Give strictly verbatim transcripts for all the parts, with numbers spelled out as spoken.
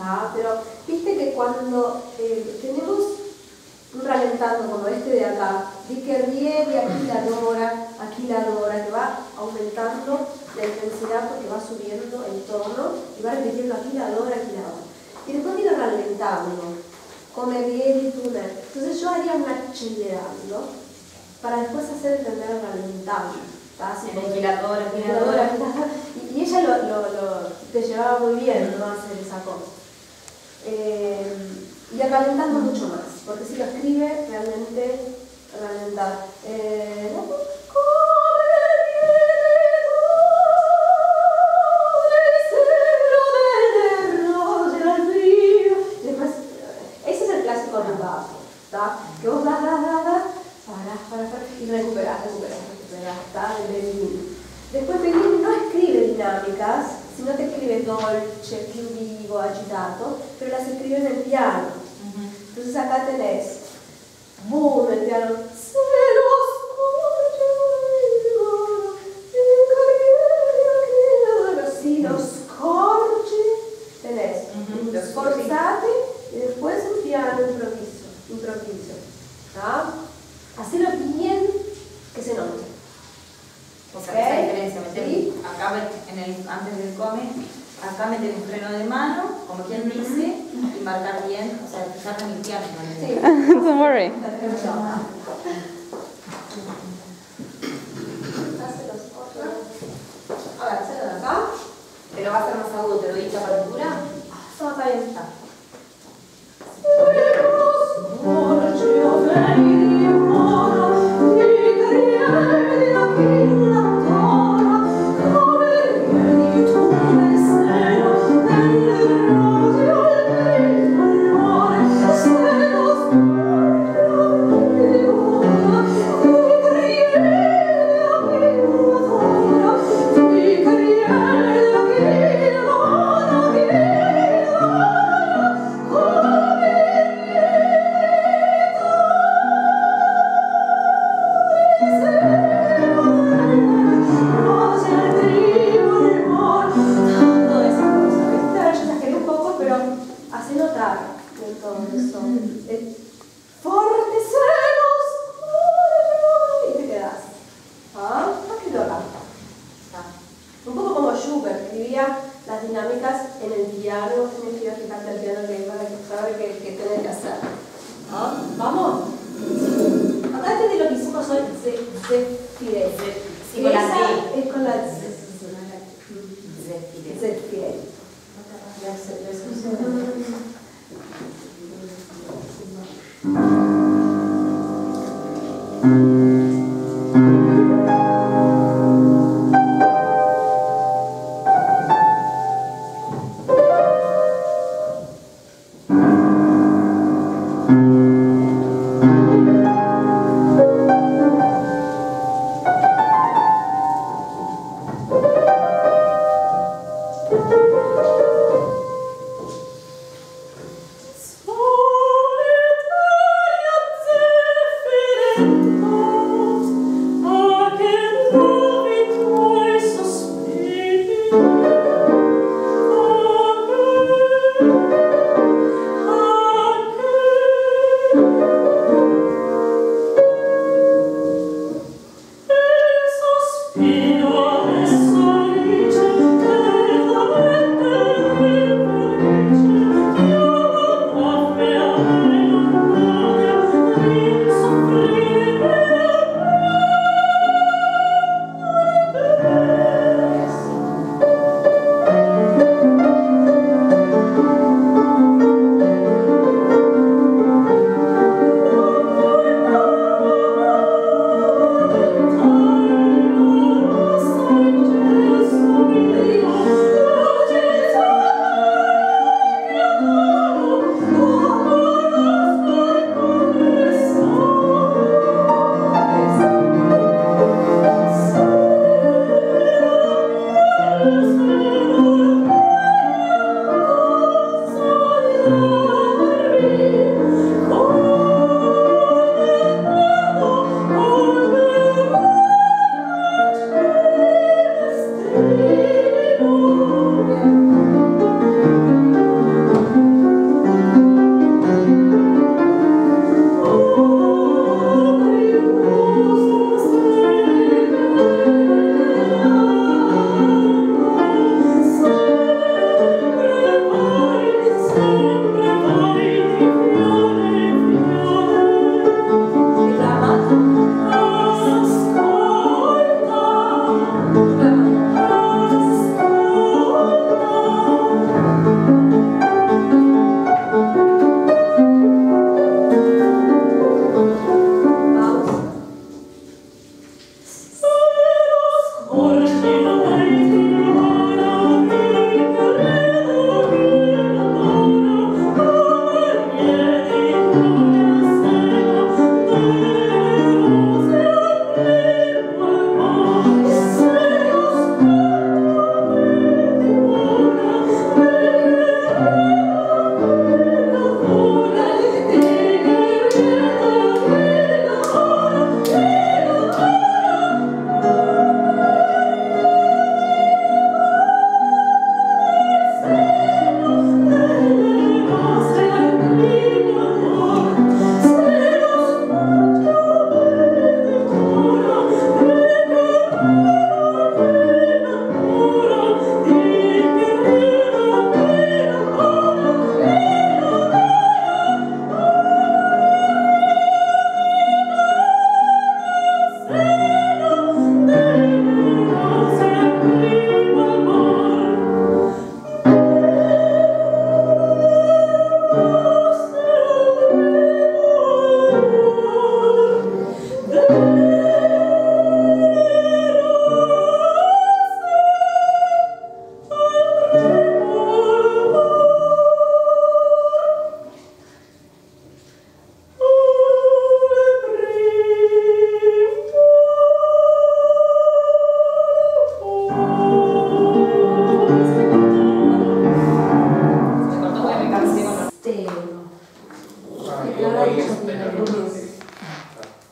¿tá? Pero viste que cuando eh, tenemos un ralentando como este de acá, vi que rieve, aquí la dora, aquí la dora, que va aumentando la intensidad porque va subiendo el tono y va repitiendo aquí la dora, aquí la dora. Y después viene rallentando, come rieve y túnel. Entonces yo haría un acelerando para después hacer entender el ralentando. Aniquiladora, aniquiladora. Y, y ella lo, lo, lo, te llevaba muy bien, ¿no? A hacer esa cosa. Eh, y acalentando mucho más, porque si lo escribe realmente ralentar. Eh, después, ese es el clásico rubato, ¿tá? Que vos das, das, das, das, parás, parás, parás, y recuperás, recuperás, recuperás, ¿tá? El Bellini. Después Bellini no escribe dinámicas, sino que escribe dolce, più vivo, agitato, pero las escribe en el piano. Uh-huh. Entonces acá tenés boom, el piano, se lo scorge, si lo scorge, tenés uh-huh. Los sforzati y después un piano improviso, improviso, ¿tá? Hacelo bien que se note. O sea, okay. Esa diferencia, meter, ¿sí? Acá en el, antes del come, acá meter un freno de mano, como quien dice, y marcar bien, o sea, fijar en el piano. Sí. Don't worry. A ver, hacelo de acá. Pero va a ser más agudo, ¿te lo dice la partitura? No, está bien, está. Oh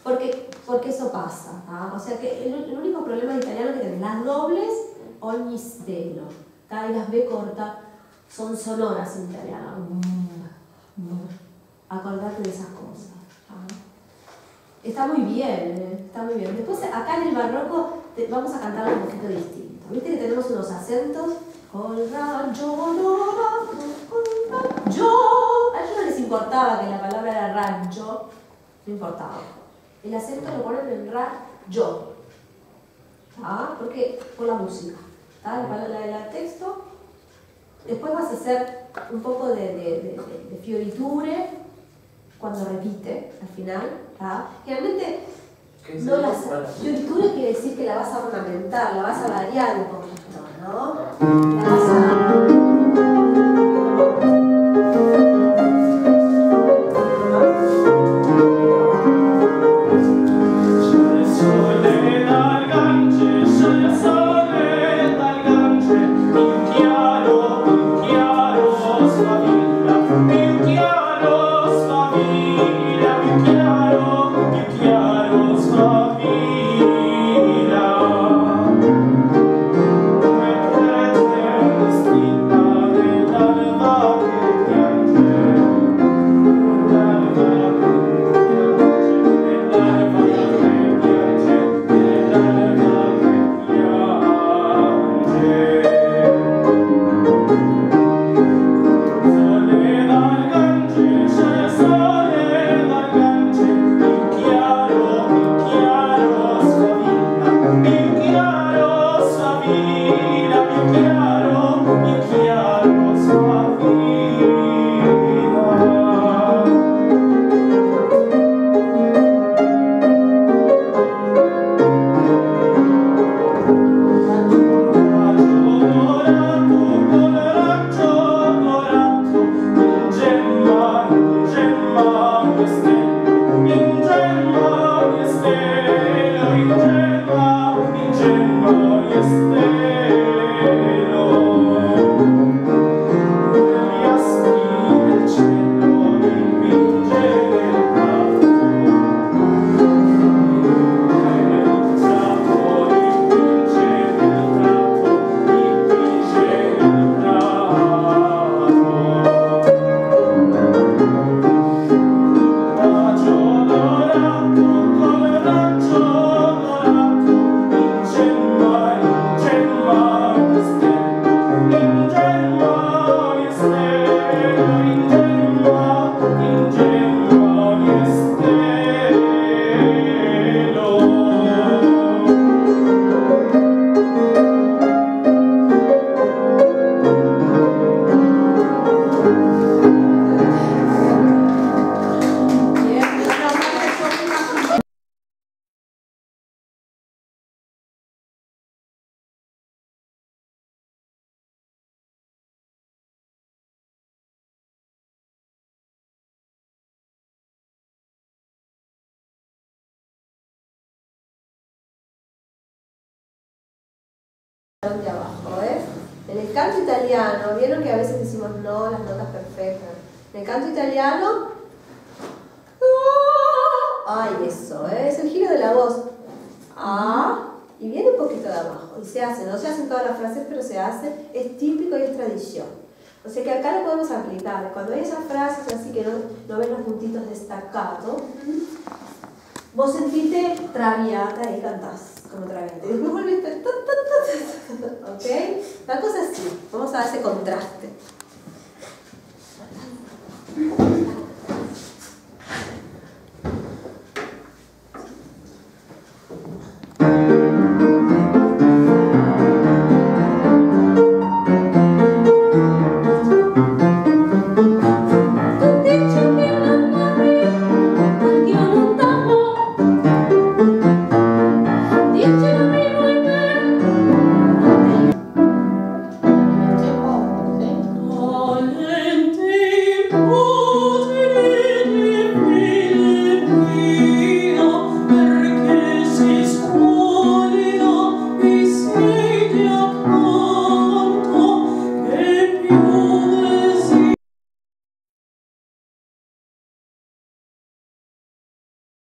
porque, porque eso pasa, ¿tá? O sea que el, el único problema de italiano que tenés, las dobles, ogni stelo, ¿tá? Y las B corta son sonoras en italiano. Mm, mm. Acordate de esas cosas, ¿tá? Está muy bien, ¿eh? Está muy bien. Después acá en el barroco te, vamos a cantar un poquito distinto. ¿Viste que tenemos unos acentos? Col raggio yo. A ellos no les importaba que la palabra era raggio, no importaba. El acento lo ponen en ra, yo. ¿Ah? Porque por la música. ¿Tá? La, la, la, el texto. Después vas a hacer un poco de, de, de, de, de fioriture cuando repite al final. ¿Tá? Generalmente no las, fioriture quiere decir que la vas a ornamentar, la vas a variar un poquito, ¿no? La vas a... de abajo, ¿eh? En el canto italiano, vieron que a veces decimos no, las notas perfectas. En el canto italiano, ay, eso, ¿eh? Es el giro de la voz. Ah, y viene un poquito de abajo. Y se hace, no se hacen todas las frases, pero se hace, es típico y es tradición. O sea que acá lo podemos aplicar. Cuando hay esas frases así que no, no ven los puntitos destacados, vos sentite traviata y cantás como traviata. Y después volviste, ¿ok? La cosa es así, vamos a dar ese contraste.